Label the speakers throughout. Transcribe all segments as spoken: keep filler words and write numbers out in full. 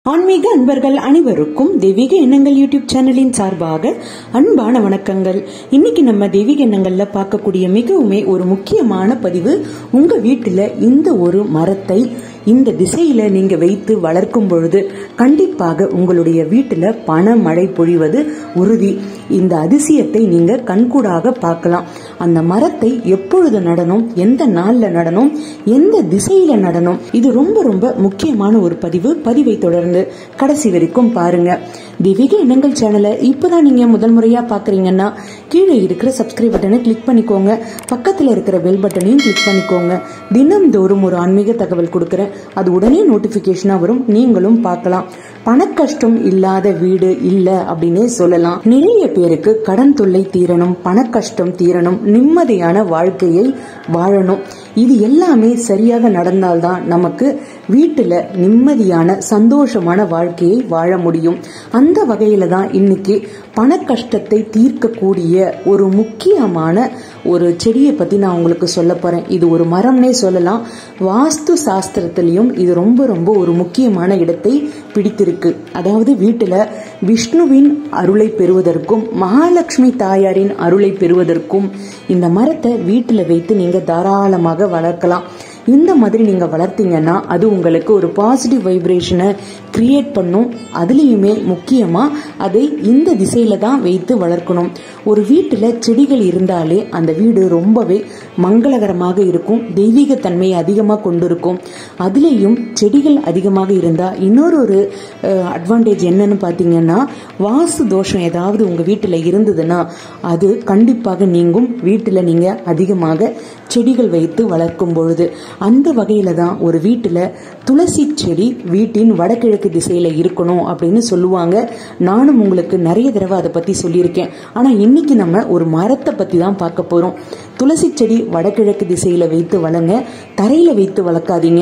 Speaker 1: ஆன்மீக அன்பர்கள் அனைவருக்கும் தெய்வீக எண்ணங்கள் யூடியூப் சேனலின் சார்பாக அன்பான வணக்கங்கள். இன்னைக்கு நம்ம தெய்வீக எண்ணங்கள்ல பார்க்கக்கூடிய மிகவுமே ஒரு முக்கியமான பதிவு, உங்க வீட்டுல இந்த ஒரு மரத்தை இந்த திசையில நீங்க வைத்து வளர்க்கும் பொழுது கண்டிப்பாக உங்களுடைய வீட்டுல பண மழை பொழிவது உறுதி. இந்த அதிசயத்தை நீங்க கண்கூடாக பார்க்கலாம். அந்த மரத்தை எப்பொழுது நடணும், எந்த நாள்ல நடணும், எந்த திசையில நடணும், இது ரொம்ப ரொம்ப முக்கியமான ஒரு பதிவு. பதிவை தொடர்ந்து கடைசி வரைக்கும் பாருங்க. தெய்வீக எண்ணங்கள் சேனலை இப்பதான் நீங்க முதல் முறையா பாக்குறீங்கன்னா கீழே இருக்கிற சப்ஸ்கிரைப் பட்டனை கிளிக் பண்ணிக்கோங்க, பக்கத்துல இருக்கிற பெல் பட்டனையும் கிளிக் பண்ணிக்கோங்க. தினம்தோறும் ஒரு ஆன்மீக தகவல் கொடுக்கறேன், அது உடனே நோட்டிபிகேஷனா வரும், நீங்களும் பார்க்கலாம். பணக்கஷ்டம் இல்லாத வீடு இல்ல அப்படின்னே சொல்லலாம். நிறைய பேருக்கு கடன் தொல்லை தீரணும், பணக்கஷ்டம் தீரணும், நிம்மதியான வாழ்க்கையை வாழணும். இது எல்லாமே சரியாக நடந்தால்தான் நமக்கு வீட்டுல நிம்மதியான சந்தோஷமான வாழ்க்கையை வாழ முடியும். அந்த வகையில தான் இன்னைக்கு பண கஷ்டத்தை தீர்க்கக்கூடிய ஒரு முக்கியமான ஒரு செடியை பத்தி நான் உங்களுக்கு சொல்ல போறேன். இது ஒரு மரம்னே சொல்லலாம். வாஸ்து சாஸ்திரத்திலையும் இது ரொம்ப ரொம்ப ஒரு முக்கியமான இடத்தை பிடித்திருக்கு. அதாவது வீட்டுல விஷ்ணுவின் அருளை பெறுவதற்கும் மகாலட்சுமி தாயாரின் அருளை பெறுவதற்கும் இந்த மரத்தை வீட்டுல வைத்து நீங்க தாராளமாக வளர்க்கலாம். இந்த மாதிரி நீங்க வளர்த்தீங்கன்னா அது உங்களுக்கு ஒரு பாசிட்டிவ் வைப்ரேஷனை கிரியேட் பண்ணும். அதுலயுமே முக்கியமா அதை இந்த திசையில தான் வைத்து வளர்க்கணும். ஒரு வீட்டுல செடிகள் இருந்தாலே அந்த வீடு ரொம்பவே மங்களகரமாக இருக்கும், தெய்வீக தன்மையை அதிகமா கொண்டிருக்கும். அதுலயும் செடிகள் அதிகமாக இருந்தா இன்னொரு ஒரு அட்வான்டேஜ் என்னன்னு பாத்தீங்கன்னா, வாஸ்து தோஷம் ஏதாவது உங்க வீட்டுல இருந்ததுன்னா அது கண்டிப்பாக நீங்கும். வீட்டுல நீங்க அதிகமாக செடிகள் வைத்து வளர்க்கும் பொழுது அந்த வகையில தான் ஒரு வீட்டுல துளசி செடி வீட்டின் வடகிழக்கு திசையில இருக்கணும் அப்படின்னு சொல்லுவாங்க. நானும் உங்களுக்கு நிறைய தடவை அதை பத்தி சொல்லியிருக்கேன். ஆனா இன்னைக்கு நம்ம ஒரு மரத்தை பத்தி தான் பார்க்க போறோம். துளசி செடி வடகிழக்கு திசையில வைத்து வளங்க, தரையில வைத்து வளர்க்காதீங்க.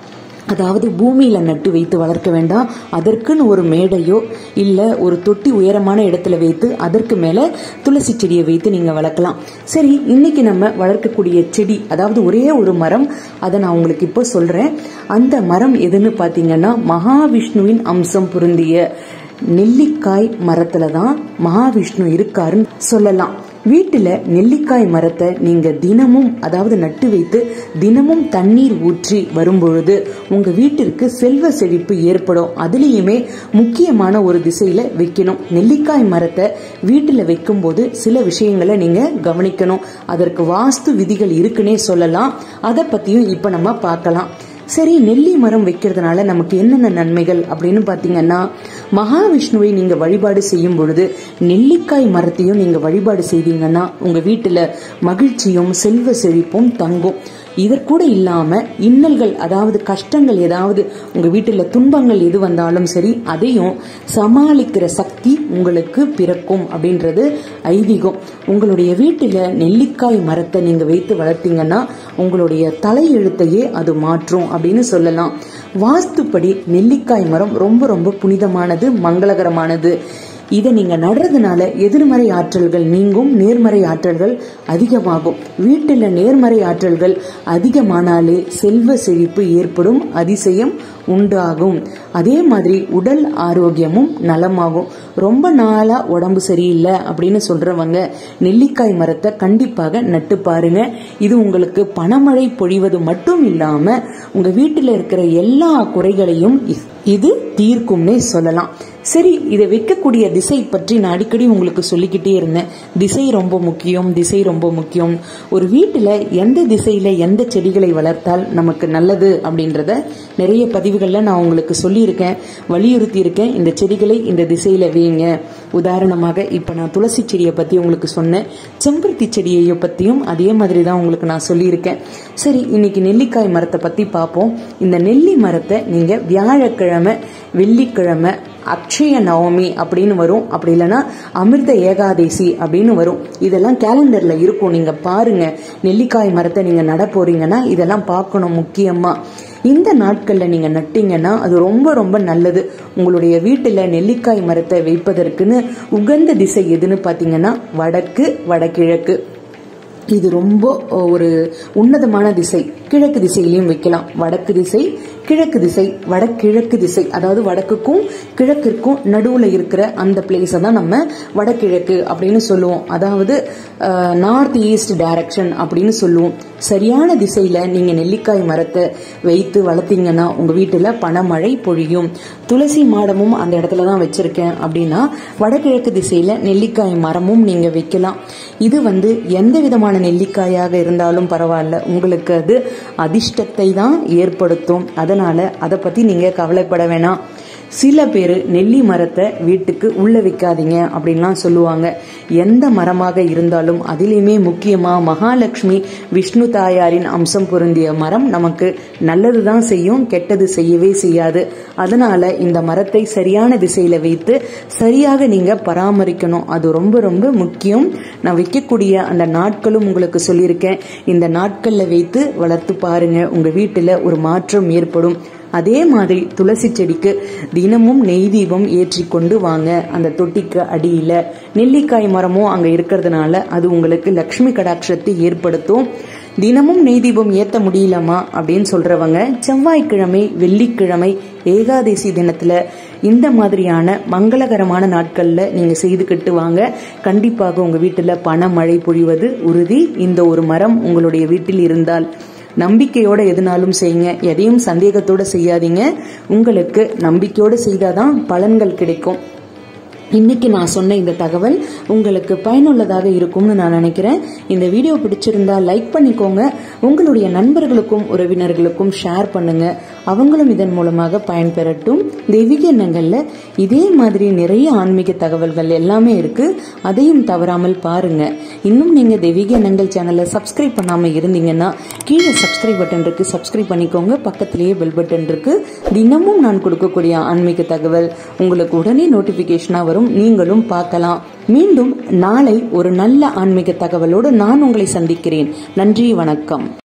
Speaker 1: அதாவது பூமியில நட்டு வைத்து வளர்க்க வேண்டாம். அதற்குன்னு ஒரு மேடையோ இல்ல ஒரு தொட்டி உயரமான இடத்துல வைத்து அதற்கு மேல துளசி செடியை வைத்து நீங்க வளர்க்கலாம். சரி, இன்னைக்கு நம்ம வளர்க்கக்கூடிய செடி, அதாவது ஒரே ஒரு மரம், அதை நான் உங்களுக்கு இப்போ சொல்றேன். அந்த மரம் எதுன்னு பாத்தீங்கன்னா, மகாவிஷ்ணுவின் அம்சம் பொருந்திய நெல்லிக்காய் மரத்துலதான் மகாவிஷ்ணு இருக்காருன்னு சொல்லலாம். வீட்டுல நெல்லிக்காய் மரத்தை நீங்க தினமும், அதாவது நட்டு வைத்து தினமும் தண்ணீர் ஊற்றி வரும்பொழுது உங்க வீட்டிற்கு செல்வ செழிப்பு ஏற்படும். அதுலயுமே முக்கியமான ஒரு திசையில வைக்கணும். நெல்லிக்காய் மரத்தை வீட்டுல வைக்கும் போது சில விஷயங்களை நீங்க கவனிக்கணும். அதற்கு வாஸ்து விதிகள் இருக்குன்னே சொல்லலாம். அதை பத்தியும் இப்ப நம்ம பார்க்கலாம். சரி, நெல்லி மரம் வைக்கிறதுனால நமக்கு என்னென்ன நன்மைகள் அப்படின்னு பாத்தீங்கன்னா, மகாவிஷ்ணுவை நீங்க வழிபாடு செய்யும் பொழுது நெல்லிக்காய் மரத்தையும் நீங்க வழிபாடு செய்தீங்கன்னா உங்க வீட்டுல மகிழ்ச்சியும் செல்வ செழிப்பும் தங்கும். இதற்கூட இல்லாம இன்னல்கள், அதாவது கஷ்டங்கள், ஏதாவது உங்க வீட்டுல துன்பங்கள் எது வந்தாலும் சரி அதையும் சமாளிக்கிற சக்தி உங்களுக்கு பிறக்கும் அப்படின்றது ஐதீகம். உங்களுடைய வீட்டுல நெல்லிக்காய் மரத்தை நீங்க வைத்து வளர்த்தீங்கன்னா உங்களுடைய தலையெழுத்தையே அது மாற்றும் அப்படின்னு சொல்லலாம். வாஸ்துப்படி நெல்லிக்காய் மரம் ரொம்ப ரொம்ப புனிதமானது, மங்களகரமானது. இதை நீங்க நடுறதுனால எதிர்மறை ஆற்றல்கள் நீங்கும், நேர்மறை ஆற்றல்கள் அதிகமாகும். வீட்டுல நேர்மறை ஆற்றல்கள் அதிகமானாலே செல்வ செழிப்பு ஏற்படும், அதிசயம் உண்டாகும். அதே மாதிரி உடல் ஆரோக்கியமும் நலமாகும். ரொம்ப நாளா உடம்பு சரியில்லை அப்படின்னு சொல்றவங்க நெல்லிக்காய் மரத்தை கண்டிப்பாக நட்டு பாருங்க. இது உங்களுக்கு பணமழை பொழிவது மட்டும் இல்லாம உங்க வீட்டுல இருக்கிற எல்லா குறைகளையும் இது தீர்க்கும்னே சொல்லலாம். சரி, இதை வைக்கக்கூடிய திசை பற்றி நான் அடிக்கடி உங்களுக்கு சொல்லிக்கிட்டே இருந்தேன். திசை ரொம்ப முக்கியம், திசை ரொம்ப முக்கியம். ஒரு வீட்டுல எந்த திசையில எந்த செடிகளை வளர்த்தால் நமக்கு நல்லது அப்படின்றத நிறைய பதிவுகள்ல நான் உங்களுக்கு சொல்லியிருக்கேன், வலியுறுத்தி இருக்கேன். இந்த செடிகளை இந்த திசையில வைங்க. உதாரணமாக இப்ப நான் துளசி செடியை பத்தி உங்களுக்கு சொன்னேன், செம்பருத்தி செடியை பத்தியும் அதே மாதிரி தான் உங்களுக்கு நான் சொல்லியிருக்கேன். சரி, இன்னைக்கு நெல்லிக்காய் மரத்தை பத்தி பார்ப்போம். இந்த நெல்லி மரத்தை நீங்க வியாழக்கிழமை, வெள்ளிக்கிழமை, அக்ஷய நவமி அப்படின்னு வரும், அப்படி இல்லைன்னா அமிர்த ஏகாதசி அப்படின்னு வரும். இதெல்லாம் கேலண்டர்ல இருக்கும், நீங்க பாருங்க. நெல்லிக்காய் மரத்தை நீங்க நட போறீங்கன்னா இதெல்லாம் பார்க்கணும். முக்கியமா இந்த நாட்கள்ல நீங்க நட்டீங்கன்னா அது ரொம்ப ரொம்ப நல்லது. உங்களுடைய வீட்டுல நெல்லிக்காய் மரத்தை வைப்பதற்குன்னு உகந்த திசை எதுன்னு பாத்தீங்கன்னா வடக்கு, வடகிழக்கு. இது ரொம்ப ஒரு உன்னதமான திசை. கிழக்கு திசையிலையும் வைக்கலாம். வடக்கு திசை, கிழக்கு திசை, வடகிழக்கு திசை, அதாவது வடக்குக்கும் கிழக்கிற்கும் நடுவுல இருக்கிற அந்த பிளேஸை தான் நம்ம வடகிழக்கு அப்படின்னு சொல்லுவோம். அதாவது நார்த் ஈஸ்ட் டைரக்ஷன் அப்படின்னு சொல்லுவோம். சரியான திசையில நீங்க நெல்லிக்காய் மரத்தை வைத்து வளர்த்தீங்கன்னா உங்க வீட்டுல பணமழை பொழியும். துளசி மாடமும் அந்த இடத்துல தான் வச்சிருக்கேன் அப்படின்னா வடகிழக்கு திசையில நெல்லிக்காய் மரமும் நீங்க வைக்கலாம். இது வந்து எந்த விதமான நெல்லிக்காயாக இருந்தாலும் பரவாயில்ல, உங்களுக்கு அது அதிர்ஷ்டத்தை தான் ஏற்படுத்தும். அதனால அதை பத்தி நீங்க கவலைப்பட வேணாம். சில பேர் நெல்லி மரத்தை வீட்டுக்கு உள்ள வைக்காதீங்க அப்படின்லாம் சொல்லுவாங்க. எந்த மரமாக இருந்தாலும் அதிலுமே முக்கியமா மகாலட்சுமி விஷ்ணு தாயாரின் அம்சம் பொருந்திய மரம் நமக்கு நல்லதுதான் செய்யும், கெட்டது செய்யவே செய்யாது. அதனால இந்த மரத்தை சரியான திசையில வைத்து சரியாக நீங்க பராமரிக்கணும். அது ரொம்ப ரொம்ப முக்கியம். நான் வைக்கக்கூடிய அந்த நாட்களும் உங்களுக்கு சொல்லியிருக்கேன். இந்த நாட்கள்ல வைத்து வளர்த்து பாருங்க, உங்க வீட்டுல ஒரு மாற்றம் ஏற்படும். அதே மாதிரி துளசி செடிக்கு தினமும் நெய் தீபம் ஏற்றி கொண்டு வாங்க. அந்த தொட்டிக்கு அடியில நெல்லிக்காய் மரமும் அங்க இருக்கிறதுனால அது உங்களுக்கு லட்சுமி கடாட்சத்தை ஏற்படுத்தும். தினமும் நெய் தீபம் ஏத்த முடியலமா அப்படின்னு சொல்றவங்க செவ்வாய்க்கிழமை, வெள்ளிக்கிழமை, ஏகாதசி தினத்துல இந்த மாதிரியான மங்களகரமான நாட்கள்ல நீங்க செய்துக்கிட்டு வாங்க. கண்டிப்பாக உங்க வீட்டுல பண மழை பொழிவது உறுதி. இந்த ஒரு மரம் உங்களுடைய வீட்டில் இருந்தால் நம்பிக்கையோட எதுனாலும் செய்யுங்க. எதையும் சந்தேகத்தோட செய்யாதீங்க. உங்களுக்கு நம்பிக்கையோட செய்தாதான் பலன்கள் கிடைக்கும். இன்னைக்கு நான் சொன்ன இந்த தகவல் உங்களுக்கு பயனுள்ளதாக இருக்கும்னு நான் நினைக்கிறேன். இந்த வீடியோ பிடிச்சிருந்தா லைக் பண்ணிக்கோங்க. உங்களுடைய நண்பர்களுக்கும் உறவினர்களுக்கும் ஷேர் பண்ணுங்க. அவங்களும் இதன் மூலமாக பயன்பெறட்டும். தெய்வீக எண்ணங்கள்ல இதே மாதிரி நிறைய ஆன்மீக தகவல்கள் எல்லாமே இருக்கு. அதையும் தவறாமல் பாருங்க. இன்னும் நீங்க தெய்வீக எண்ணங்கள் சேனலை சப்ஸ்கிரைப் பண்ணாம இருந்தீங்கன்னா கீழே சப்ஸ்கிரைப் பட்டன் இருக்கு, சப்ஸ்கிரைப் பண்ணிக்கோங்க. பக்கத்திலேயே பெல் பட்டன் இருக்கு. தினமும் நான் கொடுக்கக்கூடிய ஆன்மீக தகவல் உங்களுக்கு உடனே நோட்டிபிகேஷனா வரும், நீங்களும் பார்க்கலாம். மீண்டும் நாளை ஒரு நல்ல ஆன்மீக தகவலோடு நான் உங்களை சந்திக்கிறேன். நன்றி, வணக்கம்.